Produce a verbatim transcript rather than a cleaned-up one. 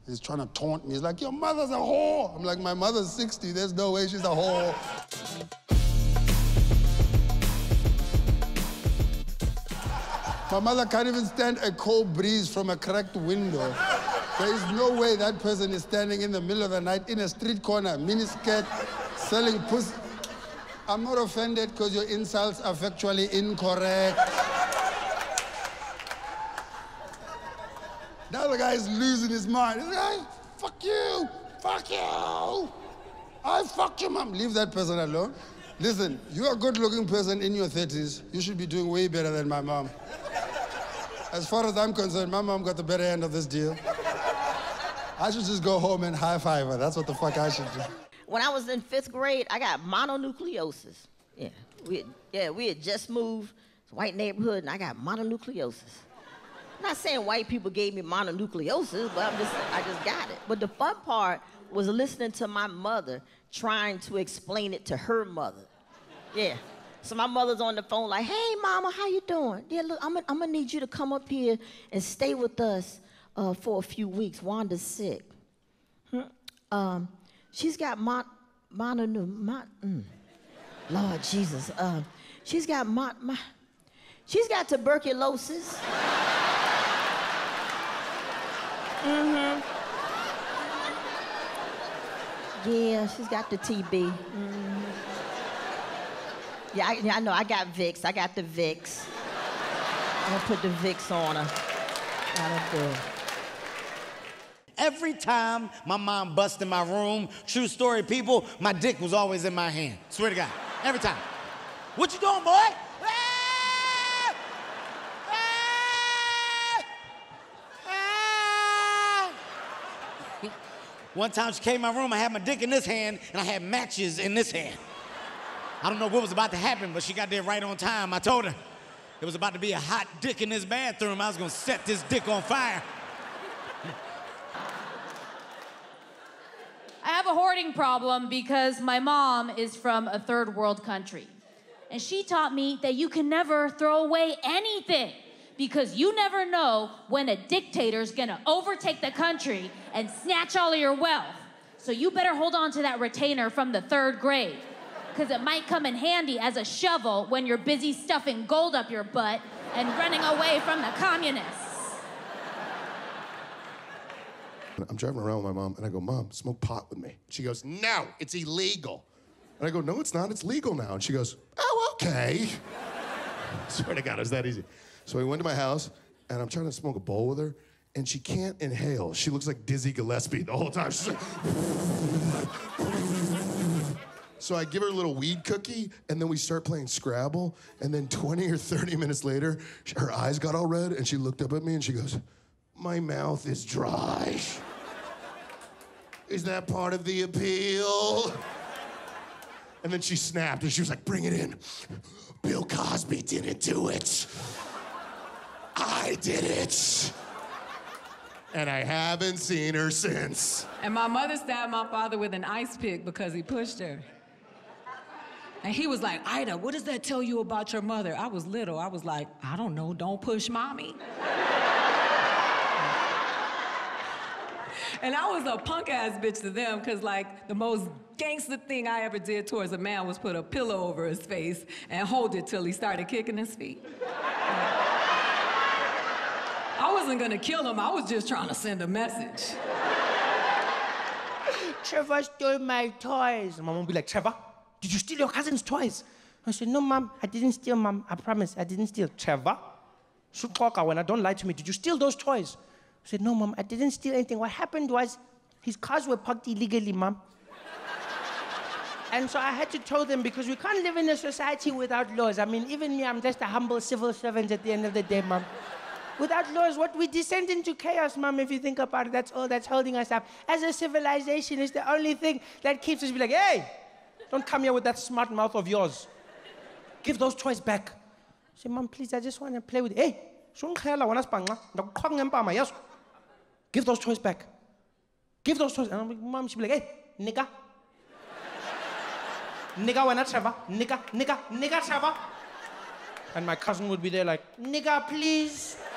He's trying to taunt me. He's like, your mother's a whore. I'm like, my mother's sixty. There's no way she's a whore. My mother can't even stand a cold breeze from a cracked window. There is no way that person is standing in the middle of the night in a street corner, miniskirt, selling pussy. I'm not offended because your insults are factually incorrect. Now the guy is losing his mind. He's like, fuck you, fuck you. I fuck your mom. Leave that person alone. Listen, you're a good-looking person in your thirties. You should be doing way better than my mom. As far as I'm concerned, my mom got the better end of this deal. I should just go home and high-five her. That's what the fuck I should do. When I was in fifth grade, I got mononucleosis. Yeah, we had, yeah, we had just moved to a white neighborhood, and I got mononucleosis. I'm not saying white people gave me mononucleosis, but I'm just, I just got it. But the fun part was listening to my mother trying to explain it to her mother. Yeah. So my mother's on the phone like, hey, mama, how you doing? Yeah, look, I'm gonna, I'm gonna need you to come up here and stay with us uh, for a few weeks. Wanda's sick. Hmm? Um, she's got mon, mono, mon, mm. Lord Jesus. Um, she's got mon, mon, she's got tuberculosis. Mm-hmm. Yeah, she's got the T B. Mm-hmm. Yeah, I, yeah, I know, I got Vicks. I got the Vicks. I'm gonna put the Vicks on her. That'll do. Every time my mom bust in my room, true story, people, my dick was always in my hand. Swear to God, every time. What you doing, boy? Ah! Ah! Ah! One time she came in my room, I had my dick in this hand, and I had matches in this hand. I don't know what was about to happen, but she got there right on time. I told her it was about to be a hot dick in this bathroom. I was gonna set this dick on fire. I have a hoarding problem because my mom is from a third world country. And she taught me that you can never throw away anything because you never know when a dictator's gonna overtake the country and snatch all of your wealth. So you better hold on to that retainer from the third grade, because it might come in handy as a shovel when you're busy stuffing gold up your butt and running away from the communists. I'm driving around with my mom, and I go, Mom, smoke pot with me. She goes, no, it's illegal. And I go, no, it's not, it's legal now. And she goes, oh, okay. I swear to God, it's that easy. So we went to my house, and I'm trying to smoke a bowl with her, and she can't inhale. She looks like Dizzy Gillespie the whole time. She's like... So I give her a little weed cookie, and then we start playing Scrabble, and then twenty or thirty minutes later, her eyes got all red, and she looked up at me, and she goes, my mouth is dry. Is that part of the appeal? And then she snapped, and she was like, bring it in. Bill Cosby didn't do it. I did it. And I haven't seen her since. And my mother stabbed my father with an ice pick because he pushed her. And he was like, Ida, what does that tell you about your mother? I was little. I was like, I don't know, don't push mommy. And I was a punk-ass bitch to them, because, like, the most gangster thing I ever did towards a man was put a pillow over his face and hold it till he started kicking his feet. I wasn't gonna kill him, I was just trying to send a message. Trevor stole my toys. My mom would be like, Trevor, did you steal your cousin's toys? I said, no, Mom, I didn't steal, Mom. I promise, I didn't steal. Trevor? Should talk when I don't lie to me. Did you steal those toys? I said, no, Mom, I didn't steal anything. What happened was his cars were parked illegally, Mom. And so I had to tell them, because we can't live in a society without laws. I mean, even me, I'm just a humble civil servant at the end of the day, Mom. Without laws, what we descend into chaos, Mom, if you think about it. That's all that's holding us up. As a civilization, it's the only thing that keeps us be like, hey, don't come here with that smart mouth of yours. Give those toys back. I said, Mom, please, I just want to play with it. Hey, give those toys back. Give those toys. And I'm like, Mom, she'd be like, hey, nigga. Nigga, we're not Trevor. Nigga, nigga, nigga, Trevor. And my cousin would be there like, nigga, please.